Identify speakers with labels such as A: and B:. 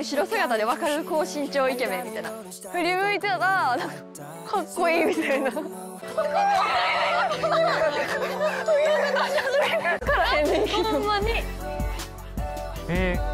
A: 後ろ姿で分かる高身長イケメンみたいな。振り向いてたらなんかかっこいいみたいな。からへんねんけど。ほんまに。